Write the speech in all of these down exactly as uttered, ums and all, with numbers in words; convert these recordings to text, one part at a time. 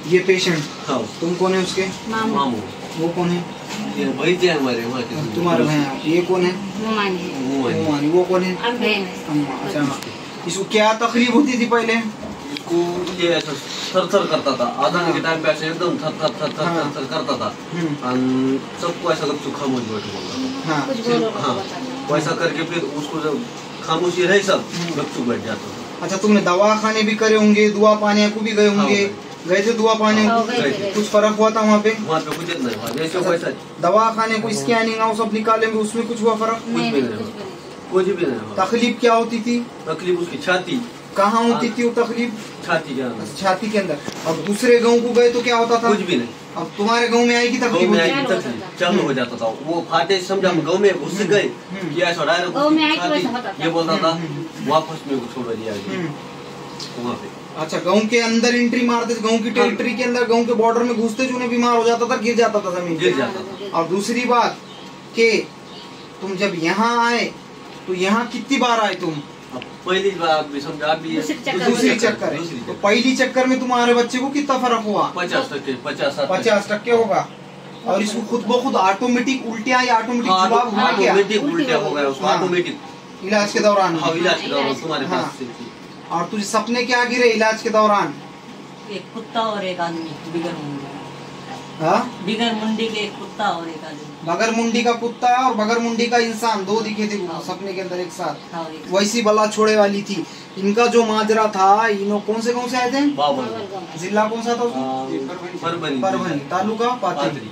ये पेशेंट? हाँ। तुम कौन है उसके? मामू। वो कौन है? ये भाई थे हमारे वहाँ के। तुम्हारे भाई? ये कौन है? मुमानी। वो कौन है? अम्मा। अच्छा, इसको क्या तकलीफ होती थी पहले? इसको ये ऐसा थर थर करता था, आधा के टाइम पे ऐसे एकदम थर थर थर थर थर थर करता था। सबको ऐसा लगता था खामोश बैठ बोलता था। हाँ, वैसा करके फिर उसको जब खामोशी रही सब गपचुप बैठ जाता था। अच्छा, तुमने दवा खाने भी करे होंगे, दुआ पाने को भी गए होंगे? गए थे दुआ पाने? कुछ फर्क हुआ था वहाँ पे? वहाँ पे कुछ नहीं हुआ, जैसे वैसा। दवा खाने को स्कैनिंग और सब निकाले, उसमें कुछ हुआ फर्क? कुछ भी नहीं हुआ, कुछ भी नहीं हुआ। तकलीफ क्या होती थी? तकलीफ उसकी छाती। कहाँ होती थी वो तकलीफ? छाती के अंदर। छाती के अंदर। अब दूसरे गाँव को गए तो क्या होता था? कुछ भी नहीं। अब तुम्हारे गाँव में आएगी तकलीफ? चालू हो जाता था वो फाटे, समझा गाँव में घुस गए कि ऐसा डायरेक्ट ये बोलता था वापस में छोड़ दिया वहाँ पे। अच्छा, गांव के अंदर एंट्री मारते, गांव की टेरिटरी के अंदर, गांव के बॉर्डर में घुसते जो बीमार हो जाता था, गिर जाता था जमीन, गिर जाता था। और दूसरी बात कि तुम जब यहाँ आए तो यहाँ कितनी बार आए तुम? पहली बार भी समझा, अभी दूसरी चक्कर है। तो पहली चक्कर में तुम्हारे बच्चे को कितना फर्क हुआ? पचास टक्के पचास पचास टक्के होगा। और इसको खुद ब खुद ऑटोमेटिक उल्टिया या ऑटोमेटिक जुलाब हुआ क्या? ऑटोमेटिक उल्टिया हो गया उसको, ऑटोमेटिक इलाज के दौरान। हाँ, इलाज के दौरान तुम्हारे पास। और तुझे सपने क्या गिरे इलाज के दौरान? एक कुत्ता और एक आदमी बिगर मुंडी। हाँ, बिगर मुंडी के एक कुत्ता और एक आदमी। बगर मुंडी का कुत्ता और बगर मुंडी का इंसान, दो दिखे थे सपने के अंदर एक साथ। हाँ, वैसी बला छोड़े वाली थी। इनका जो माजरा था, इनो कौन से गाँव से आए थे? जिला कौन सा था? परभनी। तालुका पाथरी।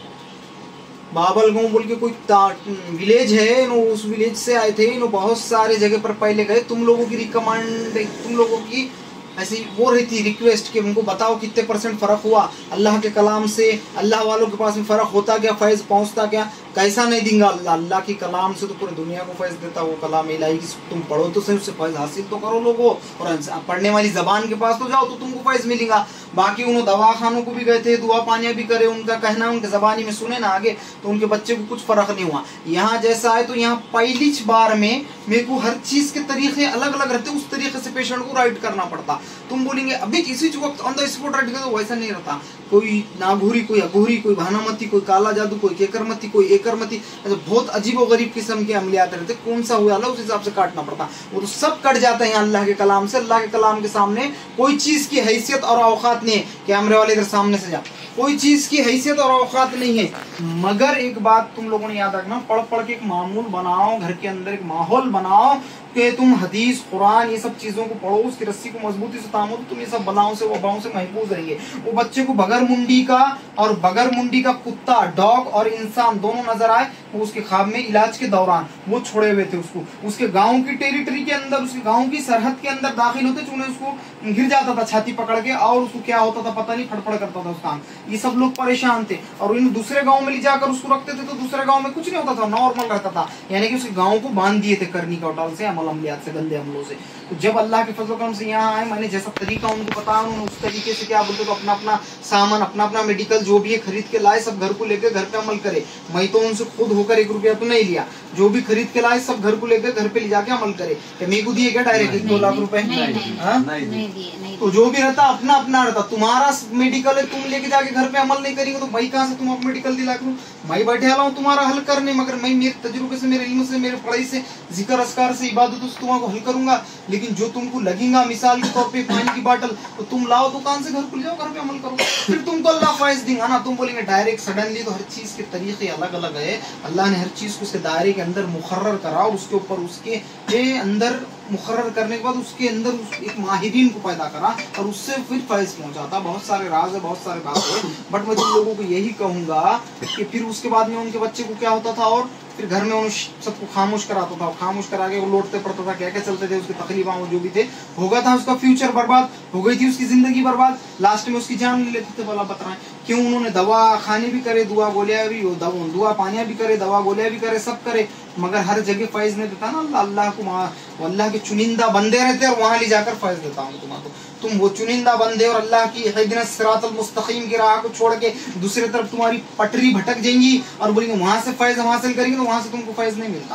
बाबल गाँव बोल के कोई विलेज है, नो उस विलेज से आए थे। नो बहुत सारे जगह पर पहले गए। तुम लोगों की रिकमेंड, तुम लोगों की ऐसी वो रहती रिक्वेस्ट कि उनको बताओ कितने परसेंट फर्क हुआ अल्लाह के कलाम से, अल्लाह वालों के पास में फर्क होता क्या, फैज पहुंचता क्या? कैसा नहीं देंगे अल्लाह? अल्लाह की कलाम से तो पूरी दुनिया को फैज देता वो कलाम इलाही की। तुम पढ़ो तो सही, उससे फैज हासिल तो करो लोगों, और पढ़ने वाली जबान के पास तो जाओ तो तुमको फैज मिलेगा। बाकी उन्होंने दवाखानों को भी गए थे, दुआ पानियाँ भी करे, उनका कहना उनके जबानी में सुने ना आगे, तो उनके बच्चे को कुछ फर्क नहीं हुआ। यहाँ जैसा है तो यहाँ पहली बार में मेरे को हर चीज के तरीके अलग अलग रहते, उस तरीके से पेशेंट को राइट करना पड़ता। तुम बोलेंगे अभी किसी वक्त ऑन द स्पॉट राइट कर दो, वैसा नहीं रहता। कोई नागूरी, कोई अघूरी, कोई भानामती, कोई काला जादू, कोई केकरमती, कोई एकरमती, ऐसे बहुत अजीब और गरीब किस्म के अमलियात रहते। कौन सा हुआ उस हिसाब से काटना पड़ता। वो तो सब कट जाता है अल्लाह के कलाम से। अल्लाह के कलाम के सामने कोई चीज की हैसियत और औकात नहीं है। कैमरे वाले इधर सामने से जा, कोई चीज की हैसियत और औकात नहीं है। मगर एक बात तुम लोगों ने याद रखना, पढ़ पढ़ के एक मामूल बनाओ, घर के अंदर एक माहौल बनाओ कि तुम हदीस, कुरान, ये सब चीजों को पढ़ो, उसकी रस्सी को मजबूती से थामो, तो तुम ये सब बलाओं से, वबाओं से महफूज रहिए। वो बच्चे को बगर मुंडी का और बगर मुंडी का कुत्ता, डॉग और इंसान दोनों नजर आए, वो उसके ख्वाब में इलाज के दौरान वो छोड़े हुए थे। उसको उसके गाँव की टेरिटरी के अंदर, उसके गाँव की सरहद के अंदर दाखिल होते, चुने उसको गिर जाता था छाती पकड़ के, और उसको क्या होता था पता नहीं, फटफड़ करता था उसका। ये सब लोग परेशान थे, और इन दूसरे गाँव में ले जाकर उसको रखते थे, तो दूसरे गाँव में कुछ नहीं होता था, नॉर्मल रहता था। यानी कि उसके गाँव को बांध दिए थे करनी का उटाल से, अमल अमलियात से, गंदे अमलों से। तो जब अल्लाह के फजल करम से यहाँ आए, मैंने जैसा तरीका उनको बताया, उन्होंने उस तरीके से क्या बोलते तो अपना अपना सामान, अपना अपना मेडिकल जो भी है खरीद के लाए, सब घर को लेकर घर पे अमल करे। मैं तो उनसे खुद होकर एक रुपया तो नहीं लिया, जो भी खरीद के लाए सब घर को लेकर घर पे ले जाके अमल करे। मेरे को दिए क्या डायरेक्ट एक दो लाख रुपए? तो जो भी रहता अपना अपना रहता। तुम्हारा मेडिकल है, तुम लेके जाके घर पे अमल नहीं करेंगे तो भाई कहाँ से तुम मेडिकल दिला करूँ? मैं बैठे आला हूँ तुम्हारा हल करने, मगर मैं मेरे तजुर्बे से, मेरे इल्म से, मेरे पढ़ाई से, जिक्र अस्कार से, इबादत से तुम्हारा हल करूंगा। लेकिन जो तुमको लगेगा मिसाल के तौर पे पानी की बोतल, तो तुम लाओ दुकान से, घर खुल जाओ, घर पे अमल करो, फिर तुमको अल्लाह फायज देगा ना। तुम बोलेंगे डायरेक्ट सडनली, तो हर चीज के तरीके अलग अलग है। अल्लाह ने हर चीज को उसके दायरे के अंदर मुकर्रर करा, उसके ऊपर उसके अंदर मुकर्रर करने के बाद उसके अंदर उस एक माहिरीन को पैदा करा, और उससे फिर फैज पहुंचाता। बहुत सारे राज है, बहुत सारे बात है, बट मैं तुम लोगों को यही कहूंगा कि फिर उसके बाद में उनके बच्चे को क्या होता था, और फिर घर में उन सबको खामोश कराता था, खामोश करा के वो लौटते पड़ता था, क्या क्या चलते थे उसके तकलीफा जो भी थे, होगा था उसका फ्यूचर बर्बाद हो गई थी, उसकी जिंदगी बर्बाद, लास्ट में उसकी जान ले लेते थे। भला बता रहे क्यों? उन्होंने दवा खाने भी करे, दुआ गोलियां भी, दुआ पानियां भी करे, दवा गोलियां भी करे, सब करे, मगर हर जगह फैज नहीं देता ना अल्लाह। अल्लाह को अल्लाह के चुनिंदा बंदे रहते और वहां ले जाकर फैज देता हूँ तुम्हारा। तो तुम वो चुनिंदा बंदे और अल्लाह की हिदना सिरातल मुस्तकीम की राह को छोड़ के दूसरी तरफ तुम्हारी पटरी भटक जाएंगी और बोलेंगे वहां से फैज हम हासिल करेंगे, तो वहां से तुमको फैज नहीं मिलता।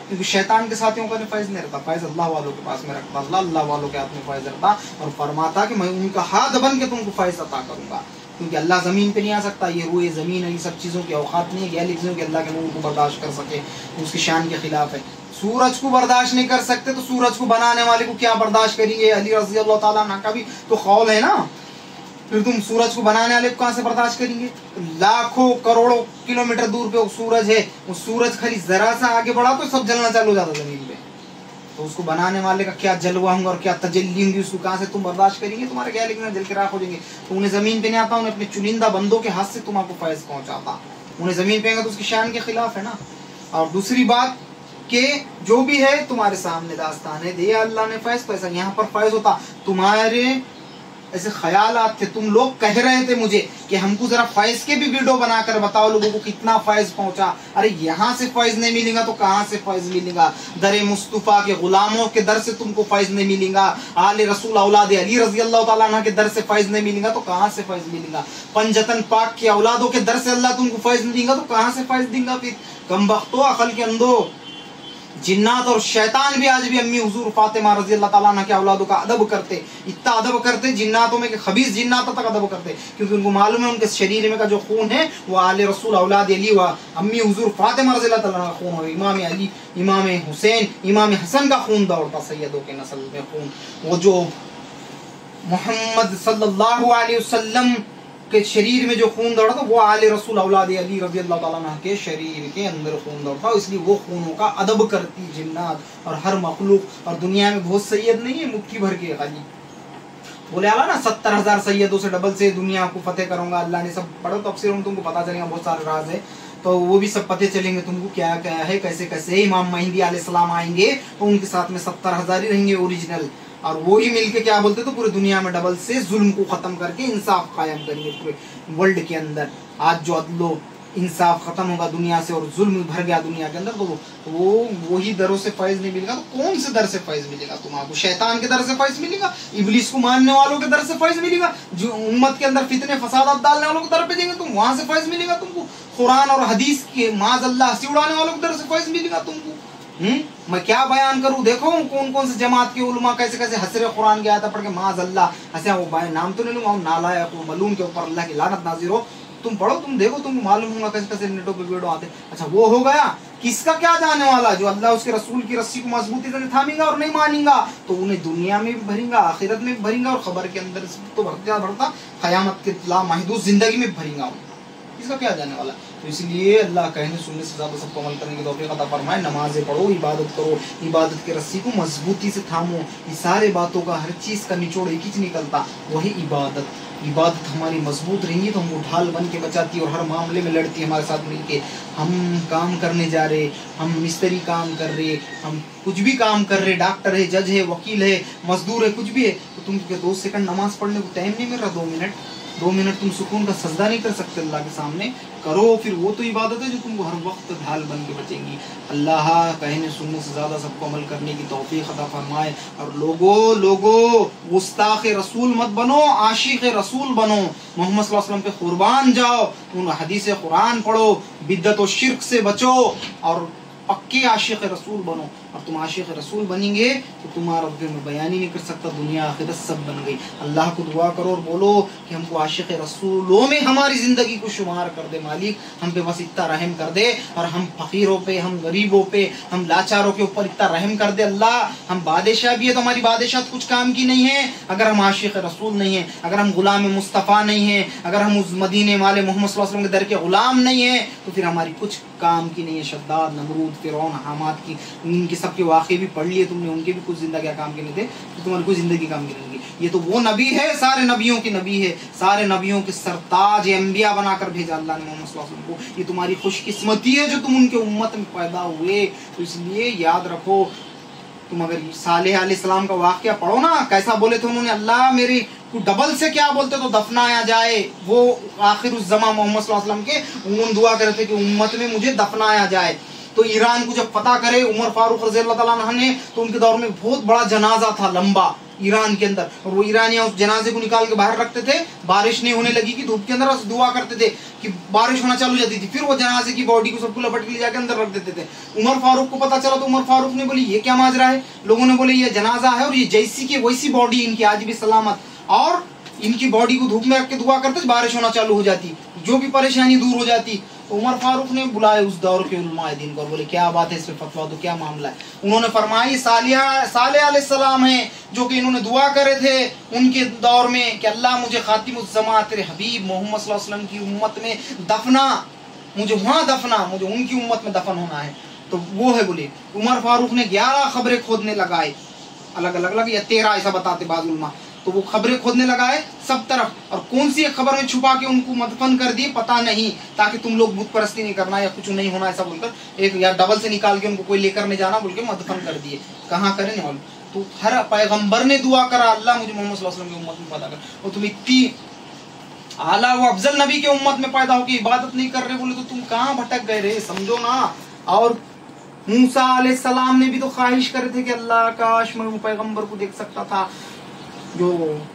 क्योंकि शैतान के साथियों का फैज नहीं रहता, फैज अल्लाह वालों के पास में रखता, अल्लाह अल्लाह वालों के हाथ में फैज रहता और फरमाता कि मैं उनका हाथ बन के तुमको फैज अता करूंगा। क्योंकि अल्लाह ज़मीन पे नहीं आ सकता, ये रूए ज़मीन है, ये सब चीज़ों की औकात नहीं है, ये चीज़ों के अल्लाह के नूर को बर्दाश्त कर सके, उसकी शान के खिलाफ है। सूरज को बर्दाश्त नहीं कर सकते तो सूरज को बनाने वाले को क्या बर्दाश्त करेंगे? अली रज़ी अल्लाह ताला अन्हु का भी तो कौल है ना, फिर तुम सूरज को बनाने वाले को कहाँ से बर्दाश्त करेंगे? लाखों करोड़ों किलोमीटर दूर पे वो सूरज है, वो सूरज खाली जरा सा आगे बढ़ा तो सब जलना चालू हो जाता जमीन पे, तो उसको बनाने वाले का क्या जलवा होंगे और क्या तजल्ली होंगी, उसको कहाँ से तुम बर्दाश्त करेंगे? तुम्हारे क्या लिखना जल के राख हो जाएंगे। तो उन्हें जमीन पे नहीं आता, उन्हें अपने चुनिंदा बंदों के हाथ से तुम आपको फैज पहुंचाता, उन्हें जमीन पे आएगा तो उसकी शान के खिलाफ है ना। और दूसरी बात कि जो भी है तुम्हारे सामने दास्तान है, दिया अल्लाह ने फैज, तो ऐसा यहाँ पर फैज होता तुम्हारे ऐसे ख्यालात थे, तुम लोग कह रहे थे मुझे कि हमको जरा फैज के भी वीडियो बनाकर बताओ लोगों को कितना फैज पहुंचा। अरे यहाँ से फैज नहीं मिलेगा तो कहाँ से फैज मिलेगा? दर मुस्तफा के गुलामों के दर से तुमको फैज नहीं मिलेगा, आले रसूल औलाद अली रजी अल्लाह ताला अन्हु के दर से फैज नहीं मिलेगा तो कहाँ से फैज मिलेगा? पंजतन पाक के औलादों के दर से अल्लाह तुमको फैज नहीं देगा तो कहाँ से फैज देगा? फिर कमबख्तो, अकल के अंधो, जिन्नात और शैतान भी आज भी अम्मी हुजूर फातिमा रजी अल्लाह ताला अन्हा के औलादों का अदब करते, इतना अदब करते जिन्नातों में कि खबीस जिन्नातों तक अदब करते, क्योंकि उनको मालूम है उनके शरीर में का जो खून है वो आले रसूल औलाद अली व अम्मी हुजूर फातिमा रजी अल्लाह ताला का खून हो, इमाम अली, इमाम हुसैन, इमाम हसन का खून दौड़ता, सैयदों के नस्ल में खून, वो जो मोहम्मद सल्लल्लाहु अलैहि वसल्लम के शरीर में जो खून दौड़ा था वो आले रसूल औलाद अली रज़ी अल्लाह ताला अन्हु के शरीर के अंदर खून दौड़ता, इसलिए वो खूनों का अदब करती जिन्नात और हर मखलूक। और दुनिया में बहुत सैयद नहीं है मुट्ठी भर के, खाली बोले आला ना सत्तर हजार सैयदों से डबल से दुनिया को फतेह करूंगा अल्लाह ने, सब पढ़ो तफसीर में तुमको पता चलेगा, बहुत सारे राज है तो वो भी सब पते चलेंगे तुमको क्या क्या है, कैसे कैसे। इमाम मेहदी अलैहिस्सलाम आएंगे तो उनके साथ में सत्तर हजार ही रहेंगे ओरिजिनल, और वो ही मिलके क्या बोलते तो पूरी दुनिया में डबल से जुल्म को खत्म करके इंसाफ कायम करेंगे पूरे वर्ल्ड के अंदर। आज जो अदलो इंसाफ खत्म होगा दुनिया से और जुल्म भर गया दुनिया के अंदर, तो वो वही दरों से फैज नहीं मिलेगा। तो कौन से दर से फैज मिलेगा तुम्हारा? शैतान के दर से फैज मिलेगा, इब्लिस को मानने वालों के दर से फैज मिलेगा, जो उम्मत के अंदर फितने फसादात डालने वालों के दर पे देंगे तुम, वहां से फैज मिलेगा तुमको। कुरान और हदीस के माज अल्लाह हंसी उड़ाने वालों के दर से फैज मिलेगा तुमको। हम्म मैं क्या बयान करूं? देखो कौन कौन से जमात के उलमा कैसे कैसे हसरे कुरान के आयत पढ़ के माज अल्लाह हंसे, वो भाई नाम तो नहीं लूंगा, नालायक वो मलून के ऊपर अल्लाह की लानत नाजिर हो, तुम पढ़ो, तुम देखो, तुमको मालूम होगा कैसे कैसे नेटों पे वीडियो आते। अच्छा वो हो गया, किसका क्या जाने वाला? जो अल्लाह उसके रसूल की रस्सी को मजबूती से थामेगा और नहीं मानेगा तो उन्हें दुनिया में भी भरेगा, आखिरत में भी भरेगा, और खबर के अंदर तो भरता भरता क़यामत के लामहदूद जिंदगी में भरेगा, इसका क्या जाने वाला? तो इसलिए अल्लाह कहने सुनने से ज़्यादा सबको अमल करने की तौफीक अता फरमाए। नमाज़ें पढ़ो, इबादत करो, इबादत के रस्सी को मजबूती से थामो। ये सारे बातों का हर चीज़ का निचोड़ एक ही निकलता, वही इबादत। इबादत हमारी मजबूत रहेंगी तो हम ढाल बन के बचाती है और हर मामले में लड़ती है हमारे साथ मिलके। हम काम करने जा रहे, हम मिस्त्री काम कर रहे, हम कुछ भी काम कर रहे, डॉक्टर है, जज है, वकील है, मजदूर है, कुछ भी है, तो तुम दो सेकंड नमाज पढ़ने को टाइम नहीं मिल रहा, दो मिनट दो मिनट तुम सुकून का सजदा नहीं कर सकते अल्लाह के सामने, करो, फिर वो तो इबादत है जो तुमको हर वक्त ढाल बन के बचेंगी। अल्लाह कहने सुनने से ज़्यादा सबको अमल करने की तौफीक अता फरमाए। और लोगो लोगो गुस्ताख रसूल मत बनो, आशिक रसूल बनो, मोहम्मद सल्लल्लाहु अलैहि वसल्लम पे कुर्बान जाओ, उन हदीस कुरान पढ़ो, बिद्दत और शिर्क से बचो और पक्के आशिक रसूल बनो। और तुम आशिक रसूल बनेंगे तो तुम्हारा में बयान ही नहीं कर सकता, दुनिया आखिरत सब बन गई। अल्लाह को दुआ करो और बोलो कि हमको आशिक रसूलों में हमारी ज़िंदगी को शुमार कर दे मालिक, हम पे बस इतना रहम कर दे, और हम फ़कीरों पे, हम गरीबों पे, हम लाचारों के ऊपर इतना रहम कर दे अल्लाह। हम बादशाह भी है तो हमारी बादशाह कुछ काम की नहीं है अगर हम आशिक रसूल नहीं है, अगर हम गुलाम मुस्तफ़ा नहीं है, अगर हम उस मदीने वाले मोहम्मद सल्लल्लाहु अलैहि वसल्लम के दर के गुलाम नहीं है, तो फिर हमारी कुछ काम की नहीं है। शद्दाद, नमरूद, फिरौन, हामात की, इनके सबके वाक़े भी पढ़ लिए तुमने, उनके भी कुछ जिंदगी काम के नहीं थे, तो तुम्हारी कोई जिंदगी काम की नहीं। ये तो वो नबी है, सारे नबियों के नबी है, सारे नबियों के सरताज अंबिया बनाकर भेजा अल्लाह ने मोहम्मद सल्लल्लाहु अलैहि वसल्लम को। ये तुम्हारी खुशकिस्मती है जो तुम उनके उम्मत में पैदा हुए। तो इसलिए याद रखो, तुम अगर सालेह अलैहिस्सलाम का वाक़या पढ़ो ना, कैसा बोले थे उन्होंने, अल्लाह मेरी डबल से क्या बोलते तो दफनाया जाए। वो आखिर उस जमा मोहम्मद सल्लल्लाहु अलैहि वसल्लम के उन्होंने दुआ करे थे कि उम्मत में मुझे दफनाया जाए। तो ईरान को जब पता करे उमर फारूक रज़ी अल्लाह ताला अन्हु ने, तो उनके दौर में बहुत बड़ा जनाजा था, लंबा ईरान के अंदर, और वो ईरानियां उस जनाजे को निकाल के बाहर रखते थे, बारिश नहीं होने लगी कि धूप के अंदर दुआ करते थे कि बारिश होना चालू हो जाती थी, फिर वो जनाजे की बॉडी को सबको लपट के ले जाके अंदर रख देते थे। उमर फारूक को पता चला तो उमर फारूक ने बोली ये क्या माजरा है, लोगों ने बोले ये जनाजा है और ये जैसी की वैसी बॉडी इनकी आज भी सलामत, और इनकी बॉडी को धूप में रख के दुआ करते बारिश होना चालू हो जाती, जो भी परेशानी दूर हो जाती। तो उमर फारूक ने बुलाए उस दौर के उलमाए दीन को और बोले क्या बात है, इस पे फतवा दो, क्या मामला है। उन्होंने फरमाया सालिया साले अलैहिस्सलाम हैं जो कि इन्होंने दुआ करे थे उनके दौर में कि अल्लाह मुझे खातिमुज़्ज़मा तेरे हबीब मोहम्मद सल्लल्लाहु अलैहि वसल्लम की उम्मत में दफना, मुझे वहां दफना, मुझे उनकी उम्मत में दफन होना है। तो वो है बोले उमर फारूक ने ग्यारह खबरें खोदने लगाए, अलग अलग अलग या तेरह ऐसा बताते बाद उलमा, तो वो खबरें खोदने लगाए सब तरफ, और कौन सी एक खबर में छुपा के उनको मदफन कर दिए पता नहीं, ताकि तुम लोग बुत परस्ती नहीं करना या कुछ नहीं होना ऐसा बोलकर, एक या डबल से निकाल के उनको कोई लेकर नहीं जाना बोल के मदफन कर दिए। कहाँ करें नहीं मालूम। तो हर पैगंबर ने दुआ करा अल्लाह मुझे मोहम्मद सल्लल्लाहु अलैहि वसल्लम की उम्मत में पैदा कर, और तुम इतनी आला व अफजल नबी के उम्मत में पैदा होकर इबादत नहीं कर रहे बोले तो तुम कहाँ भटक गए रे, समझो ना। और मूसा अलैहिस्सलाम ने भी तो ख्वाहिश करे थे कि अल्लाह काश मैं वो पैगंबर को देख सकता था। जो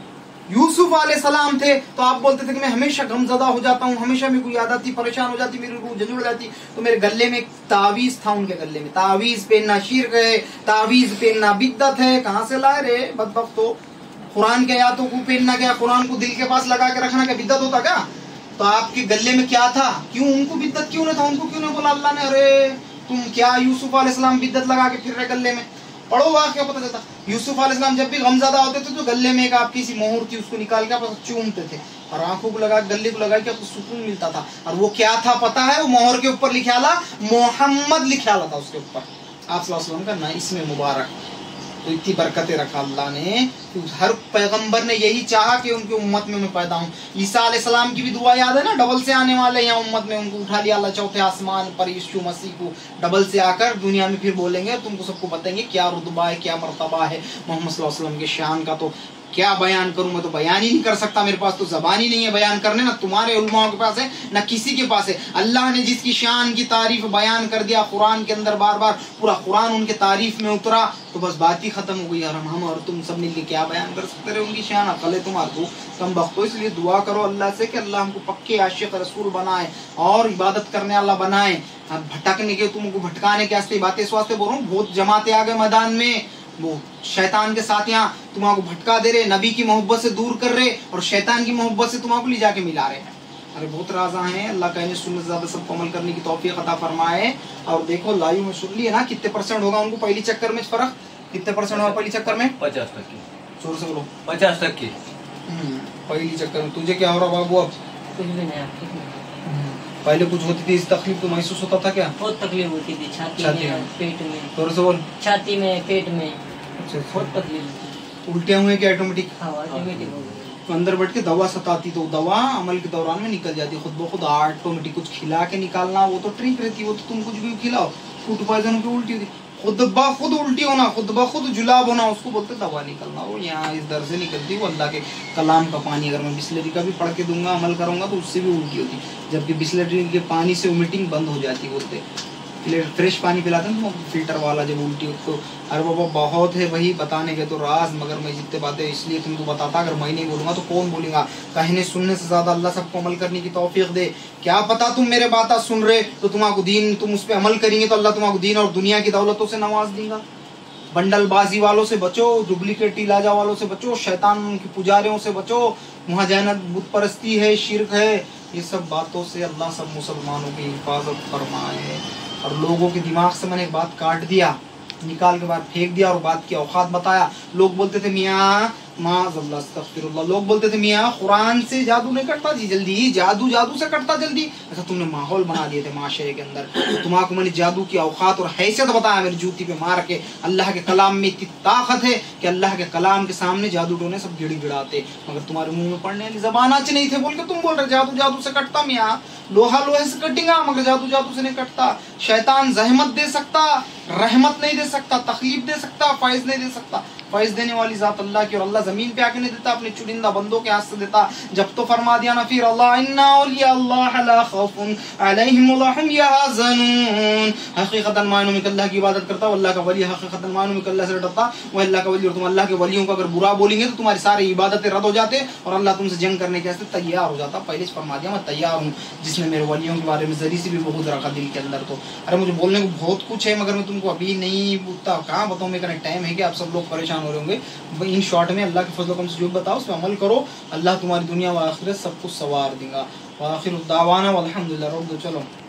यूसुफ अलैहिस्सलाम थे तो आप बोलते थे कि मैं हमेशा गमजदा हो जाता हूँ, हमेशा मेरे को याद आती, परेशान हो जाती, मेरी रूह झंझोड़ जाती। तो मेरे गले में एक तावीज था, उनके गले में तावीज पहनना शिर्क है, तावीज पहनना बिद्दत है। कहाँ से लाए रे बदबख्त, तो कुरान के आयतों को पहनना क्या, कुरान को दिल के पास लगा के रखना क्या बिद्दत होता क्या? तो आपके गले में क्या था, क्यों उनको बिद्दत क्यों नहीं था, उनको क्यों नहीं बोला अल्लाह ने अरे तुम क्या यूसुफ अलैहिस्सलाम बिद्दत लगा के फिर रहे गले में। पढ़ो वाक़या पता चलता। यूसुफ अलैहिस्सलाम जब भी गमज़दा होते थे तो गले में एक आपकी सी मोहर थी, उसको निकाल के आप चूमते थे और आंखों को लगा गले को लगा के आपको सुकून मिलता था। और वो क्या था पता है, वो मोहर के ऊपर लिखा ला मोहम्मद लिखा ला था उसके ऊपर, आप सल्लल्लाहु अलैहि वसल्लम का ना इसमें मुबारक। तो इतनी बरकतें रखा अल्लाह ने, तो हर पैगंबर ने यही चाहा कि उनकी उम्मत में मैं पैदा हूँ। ईसा अलैहिस्सलाम की भी दुआ याद है ना, डबल से आने वाले यहाँ उम्मत में, उनको उठा लिया अल्लाह चौथे आसमान पर, यीशु मसीह को डबल से आकर दुनिया में फिर बोलेंगे, तुमको सबको बताएंगे क्या रुतबा है, क्या मर्तबा है मोहम्मद सल्लल्लाहु अलैहि वसल्लम के शान का। तो क्या बयान करूं, मैं तो बयान ही नहीं कर सकता, मेरे पास तो ज़बान ही नहीं है बयान करने, ना तुम्हारे उलमाओं के पास है ना किसी के पास है। अल्लाह ने जिसकी शान की तारीफ बयान कर दिया कुरान के अंदर, बार बार पूरा कुरान उनके तारीफ में उतरा, तो बस बात ही खत्म हो गई। और हम हम और तुम सब मिलके क्या बयान कर सकते रहे उनकी शान, अकल है तुम्हारे को कम वक्त। इसलिए दुआ करो अल्लाह से कि अल्लाह हमको पक्के आशिक रसूल बनाए और इबादत करने वाला बनाए। भटकने के, तुमको भटकाने के वास्ते बातें इस वास्ते बोल रहा हूँ, बहुत जमाते आ गए मैदान में, वो शैतान के साथ यहाँ तुम्हारा भटका दे रहे, नबी की मोहब्बत से दूर कर रहे और शैतान की मोहब्बत से तुम्हारा ले जाके मिला रहे हैं। अरे बहुत राजा हैं, अल्लाह कहने सुन्नत ज़्यादा सबको अमल करने की तौफीक अता फरमाए। और देखो लाइव में सुन लिए ना कितने परसेंट होगा उनको पहली चक्कर में फर्क, कितने परसेंट होगा पहली चक्कर में? पचास टक्के। जोर से बोलो। पचास टक्के पहली चक्कर में। तुझे क्या हो रहा बाबू अब? कुछ भी नहीं। पहले कुछ होती थी, इस तकलीफ तो महसूस होता था क्या? बहुत तकलीफ होती थी, छाती, छाती में, पेट में। जोर से बोल। छाती में, पेट में। अच्छा, बहुत तकलीफ होती। उल्टियाँ हुए क्या ऑटोमेटिक? हाँ ऑटोमेटिक हो गई। तो अंदर बैठ के दवा सताती, तो दवा अमल के दौरान में निकल जाती खुद ब खुद ऑटोमेटिक। कुछ खिला के निकालना वो तो ट्रिक रहती, वो तो तुम कुछ भी खिलाओ, फूड पॉइजन की उल्टी होती, खुद ब खुद उल्टी होना, खुद ब खुद जुलाब होना, उसको बोलते दवा निकलना। वो यहाँ इस दर से निकलती, वो अल्लाह के कलाम का पानी। अगर मैं बिस्लरी का भी पढ़ के दूंगा, अमल करूंगा तो उससे भी उल्टी होती, जबकि बिस्लरी के पानी से वोमिटिंग बंद हो जाती। बोलते फ्रेश पानी पिलाते हैं तो फिल्टर वाला जब उल्टी उसको। अरे बाबा बहुत है वही बताने के तो राज, मगर मैं जितने बातें इसलिए तुमको बताता, अगर मैं नहीं बोलूँगा तो कौन बोलेगा। कहने सुनने से ज़्यादा अल्लाह सबको अमल करने की तौफीक दे। क्या पता तुम मेरे बातें सुन रहे तो तुम्हारा दीन, तुम उस पर अमल करेंगे तो अल्लाह तुम्हारा दीन और दुनिया की दौलतों से नवाज देगा। बंडलबाजी वालों से बचो, डुप्लीकेट इलाजा वालों से बचो, शैतान की पुजारियों से बचो, वहाँ जाना बुत परस्ती है, शिर्क है, ये सब बातों से अल्लाह सब मुसलमानों की हिफाजत फरमाए। और लोगों के दिमाग से मैंने एक बात काट दिया, निकाल के बाद फेंक दिया और बात की औकात बताया। लोग बोलते थे मियाँ माज़अल्लाह अस्तग़फिरुल्लाह, लोग बोलते थे मियाँ कुरान से जादू नहीं कटता जी जल्दी, जादू जादू से कटता जल्दी। ऐसा तुमने माहौल बना दिए थे माशरे के अंदर। तुम्हारा मैंने जादू की औकात और हैसियत बताया, मेरी जूती पे मार के। अल्लाह के कलाम में इतनी ताकत है कि अल्लाह के कलाम के सामने जादू टोने सब गिड़ गिड़ाते, मगर तुम्हारे मुंह में पढ़ने वाली जबान आज नहीं थे बोल के तुम बोल रहे जादू जादू से कटता। मियाँ लोहा लोहे से कटेगा मगर जादू जादू से नहीं कटता। शैतान जहमत दे सकता, रहमत नहीं दे सकता, तकलीफ दे सकता, फैज नहीं दे सकता। फैज देने वाली जात अल्लाह की, और अल्लाह जमीन पे आके नहीं देता, अपने चुनिंदा बंदों के हाथ से देता। जब तो फरमा दिया ना फिर अल्लाह इन्ना औलिया अल्लाह ला खौफुन अलैहिम वला हुम यहज़नून, हकीकतन मायनों में अल्लाह की इबादत करता हो, अल्लाह का वली हकीकतन मायनों में अल्लाह से डरता, वो अल्लाह का वली। और तुम अल्लाह के वलियों का अगर बुरा बोलेंगे तो तुम्हारी सारी इबादतें रद्द हो जाते और अल्लाह तुमसे जंग करने के वास्ते तैयार हो जाता। पहले से फरमा दिया मैं तैयार हूँ, जिसने मेरे वलियों के बारे में जरी से भी बहुत रखा दिल के अंदर। तो अरे मुझे बोलने को बहुत कुछ है मगर मैं तुमको अभी नहीं उतना कहाँ बताऊँ, मेरा टाइम है कि आप सब लोग परेशान हो रहे होंगे। इन शॉर्ट में अल्लाह के फजल से जो बताओ उस पर अमल करो, अल्लाह तुम्हारी दुनिया व आखिरत सब कुछ सवार देगा। व आखिर दावाना वल्हम्दुलिल्लाह। चलो।